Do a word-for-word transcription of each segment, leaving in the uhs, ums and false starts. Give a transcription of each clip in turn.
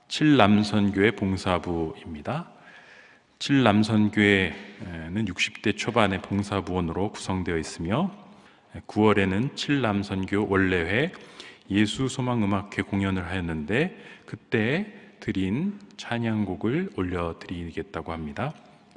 칠남선교회 봉사부입니다. 칠남선교회는 육십 대 초반의 봉사부원으로 구성되어 있으며 구월에는 칠남선교 원래회 예수소망음악회 공연을 하였는데 그때 드린 찬양곡을 올려드리겠다고 합니다.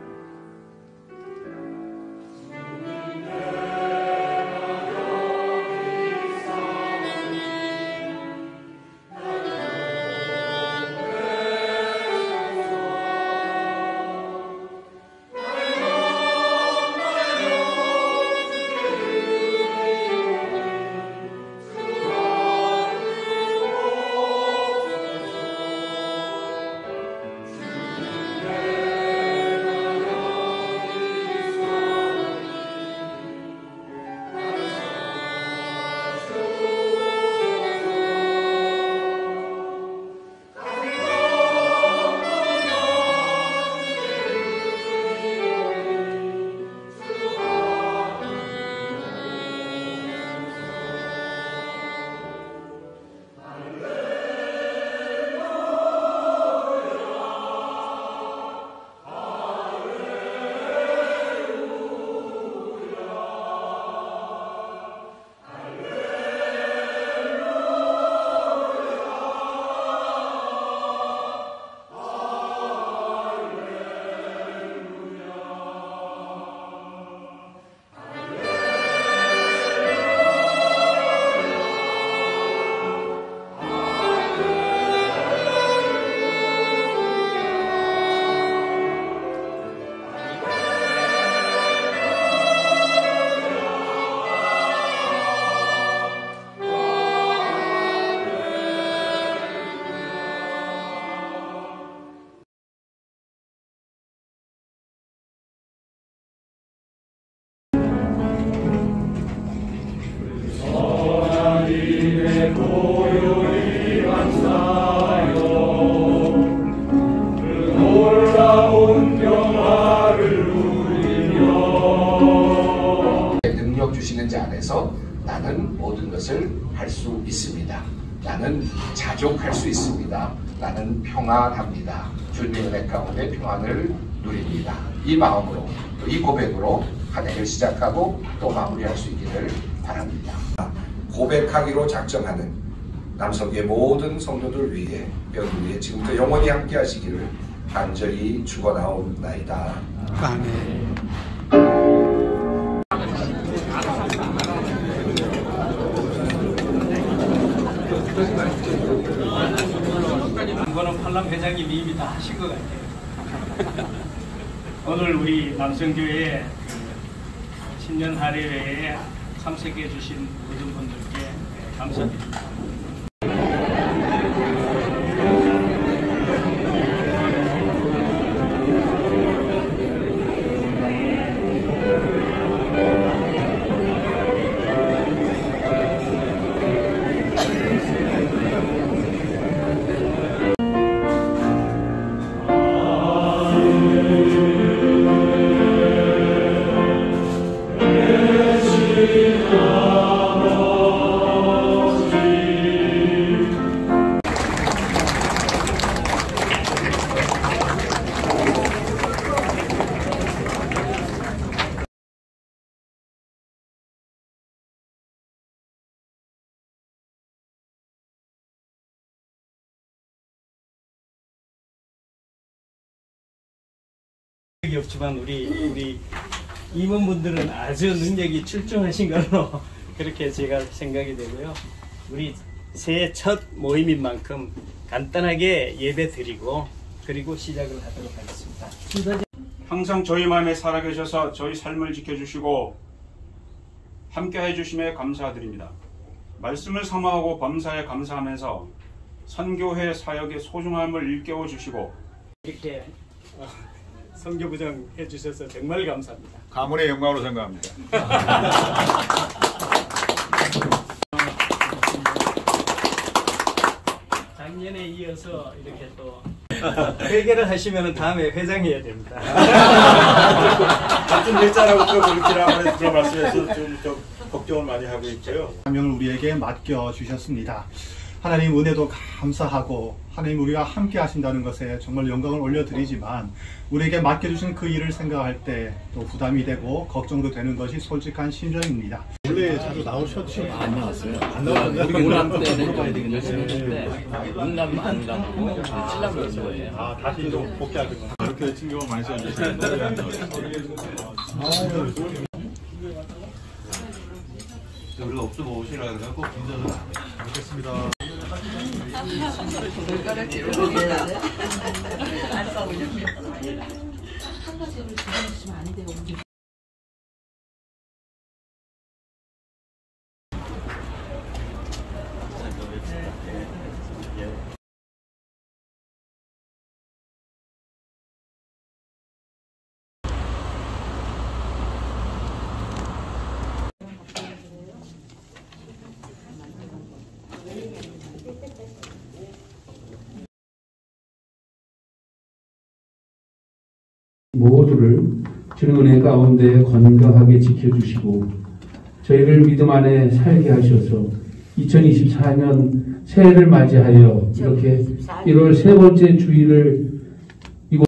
능력 주시는 자 안에서 나는 모든 것을 할 수 있습니다. 나는 자족할 수 있습니다. 나는 평안합니다. 주님의 은혜 가운데 평안을 누립니다. 이 마음으로, 이 고백으로 한 해를 시작하고 또 마무리할 수 있기를 바랍니다. 고백하기로 작정하는 남성의 모든 성도들 위해 여기 위해 지금부터 영원히 함께 하시기를 간절히 축원하옵나이다. 아멘. 이거는 팔람 회장님이 이미 다 하신 것 같아요. 오늘 우리 남성교회 신년 할애회에 참석해 주신 모든 분들께 감사드립니다. 없지만 우리 우리 임원분들은 아주 능력이 출중하신 걸로 그렇게 제가 생각이 되고요. 우리 새해 첫 모임인 만큼 간단하게 예배 드리고 그리고 시작을 하도록 하겠습니다. 항상 저희 마음에 살아계셔서 저희 삶을 지켜주시고 함께 해주심에 감사드립니다. 말씀을 사모하고 범사에 감사하면서 선교회 사역의 소중함을 일깨워 주시고 이렇게 어, 선교부장 해주셔서 정말 감사합니다. 가문의 영광으로 생각합니다. 작년에 이어서 이렇게 또 회개를 하시면 다음에 회장해야 됩니다. 같은 회자라고 그렇게 그런 말씀에서 좀, 좀 걱정을 많이 하고 있고요. 사명을 우리에게 맡겨 주셨습니다. 하나님 은혜도 감사하고 하나님 우리가 함께 하신다는 것에 정말 영광을 올려드리지만 우리에게 맡겨주신 그 일을 생각할 때 또 부담이 되고 걱정도 되는 것이 솔직한 심정입니다. 원래 자주 나오셨지? 안 나왔어요. 안 나왔어요. 우리 운남 때는 열심히 했는데 운남 안 가고 칠남 간 거예요. 아, 다시 좀 복귀하겠구나. 그렇게 신경을 많이 써주시는 우리가 없어 오시라 그래서 꼭 인정을 안 해. 알겠습니다. 한 가지를 주시면 안 돼요. 모두를 주님 은혜 가운데 건강하게 지켜주시고 저희를 믿음 안에 살게 하셔서 이천이십사 년 새해를 맞이하여 이렇게 일월 세 번째 주일을 이곳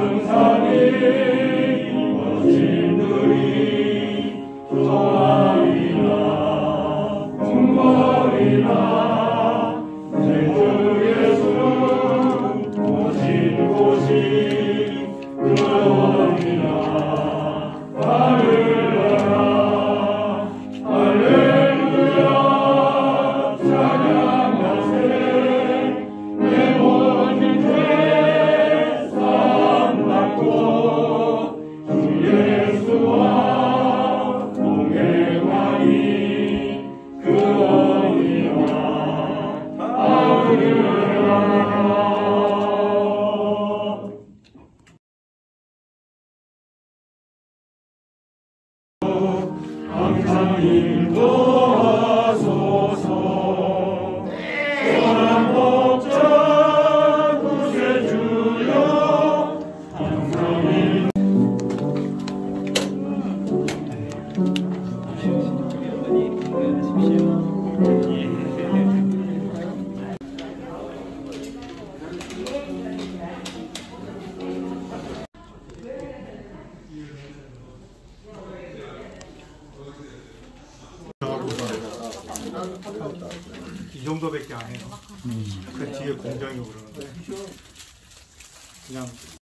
이 정도밖에 안 해요. 그 뒤에 공장이 오르는데 그냥